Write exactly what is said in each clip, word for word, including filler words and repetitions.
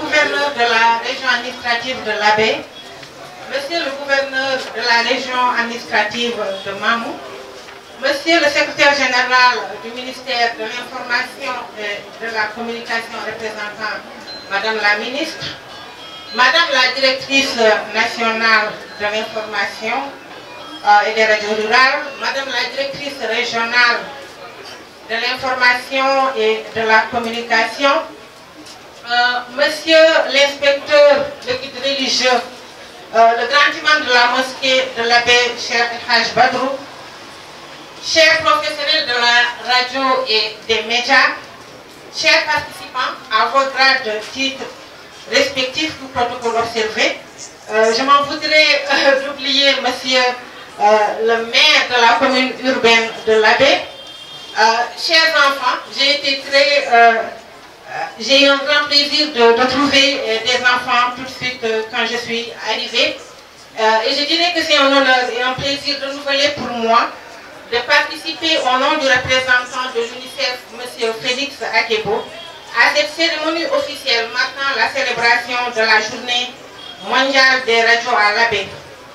gouverneur de la région administrative de l'Abbé, Monsieur le gouverneur de la région administrative de Mamou, Monsieur le secrétaire général du ministère de l'Information et de la Communication représentant Madame la ministre, Madame la directrice nationale de l'information euh, et des radios rurales, Madame la directrice régionale de l'information et de la communication, euh, Monsieur l'inspecteur de guide religieux, euh, le grand imam de la mosquée de l'abbé Cheikh Haj Badrou, chers professionnels de la radio et des médias, chers participants à vos grades, titres respectifs ou protocoles observés, euh, je m'en voudrais euh, d'oublier Monsieur euh, le maire de la commune urbaine de l'Abbé. Euh, chers enfants, j'ai été très, euh, j'ai eu un grand plaisir de, de trouver euh, des enfants tout de suite euh, quand je suis arrivée. Euh, et je dirais que c'est un honneur et un plaisir renouvelé pour moi de participer au nom du représentant de l'UNICEF, M. Félix Akebo, à cette cérémonie officielle marquant la célébration de la journée mondiale des radios à l'Abbé.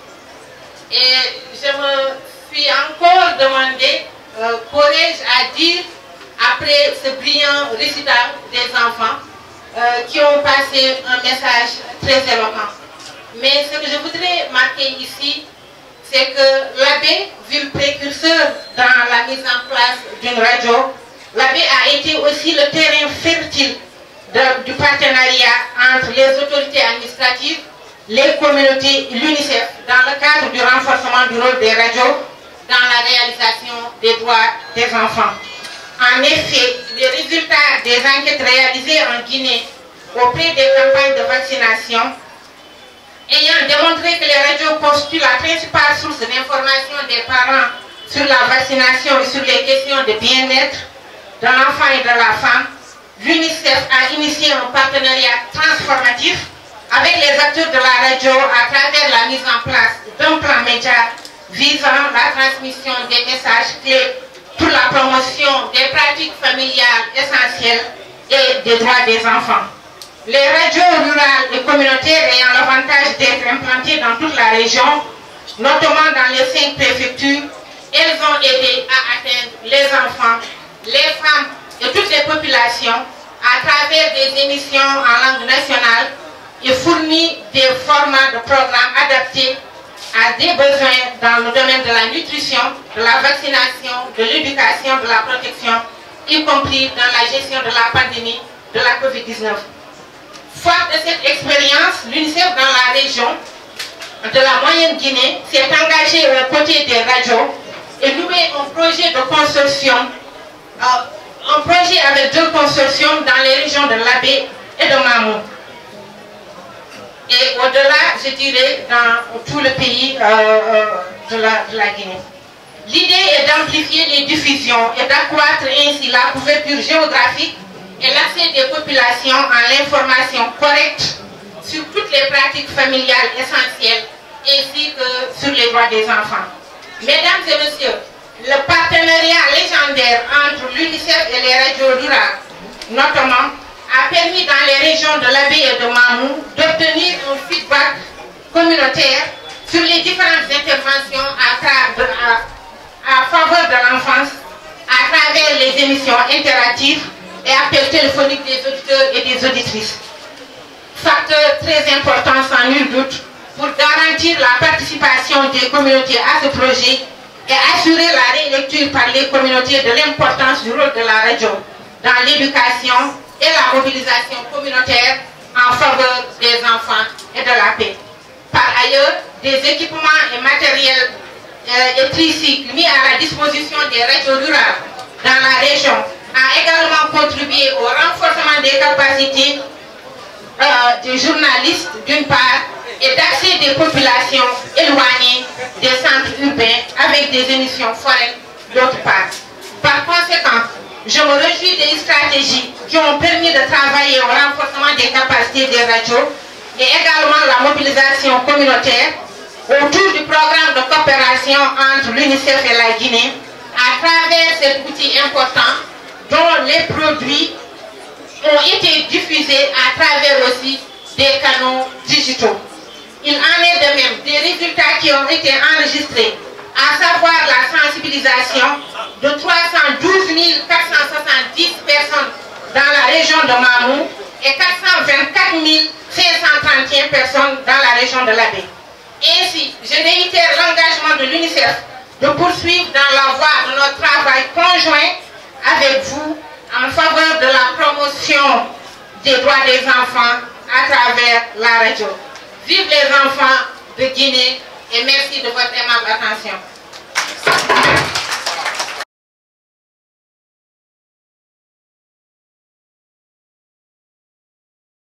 Et je me suis encore demandé, euh, qu'aurais-je à dire après ce brillant récital des enfants euh, qui ont passé un message très éloquent. Mais ce que je voudrais marquer ici, c'est que l'Abbé, ville précurseur dans la mise en place d'une radio, l'Abbé a été aussi le terrain fertile de, du partenariat entre les autorités administratives, les communautés et l'UNICEF dans le cadre du renforcement du rôle des radios dans la réalisation des droits des enfants. En effet, les résultats des enquêtes réalisées en Guinée auprès des campagnes de vaccination ayant démontré que les radios constituent la principale source d'information des parents sur la vaccination et sur les questions de bien-être de l'enfant et de la femme, l'UNICEF a initié un partenariat transformatif avec les acteurs de la radio à travers la mise en place d'un plan média visant la transmission des messages clés pour la promotion des pratiques familiales essentielles et des droits des enfants. Les radios rurales et communautaires ayant l'avantage d'être implantées dans toute la région, notamment dans les cinq préfectures, elles ont aidé à atteindre les enfants, les femmes et toutes les populations à travers des émissions en langue nationale et fourni des formats de programmes adaptés à des besoins dans le domaine de la nutrition, de la vaccination, de l'éducation, de la protection, y compris dans la gestion de la pandémie de la COVID dix-neuf. Fort de cette expérience, l'UNICEF dans la région de la Moyenne Guinée s'est engagé aux côtés des radios et noué un projet de consortium, euh, un projet avec deux consortiums dans les régions de l'Abbé et de Mamou. Et au-delà, je dirais, dans tout le pays euh, euh, de, la, de la Guinée. L'idée est d'amplifier les diffusions et d'accroître ainsi la couverture géographique et l'accès des populations à l'information correcte sur toutes les pratiques familiales essentielles ainsi que sur les droits des enfants. Mesdames et messieurs, le partenariat légendaire entre l'UNICEF et les radios rurales, notamment, a permis dans les régions de l'Abbé et de Mamou d'obtenir un feedback communautaire sur les différentes interventions à, à, à faveur de l'enfance à travers les émissions interactives et appels téléphoniques des auditeurs et des auditrices. Facteur très important sans nul doute pour garantir la participation des communautés à ce projet et assurer la rélecture par les communautés de l'importance du rôle de la radio dans l'éducation et la mobilisation communautaire en faveur des enfants et de la paix. Par ailleurs, des équipements et matériels euh, et tricycles mis à la disposition des radios rurales dans la région a également contribué au renforcement des capacités euh, des journalistes d'une part et d'accès des populations éloignées des centres urbains avec des émissions foraines d'autre part. Par conséquent, je me réjouis des stratégies qui ont permis de travailler au renforcement des capacités des radios et également la mobilisation communautaire autour du programme de coopération entre l'UNICEF et la Guinée à travers cet outil important dont les produits ont été diffusés à travers aussi des canaux digitaux. Il en est de même des résultats qui ont été enregistrés, à savoir la sensibilisation de trois cent douze mille quatre cent soixante-dix personnes dans la région de Mamou et quatre cent vingt-quatre mille cinq cent trente et un personnes dans la région de l'Abbé. Ainsi, je réitère l'engagement de l'UNICEF de poursuivre dans la voie de notre travail conjoint avec vous en faveur de la promotion des droits des enfants à travers la radio. Vive les enfants de Guinée et merci de votre aimable attention.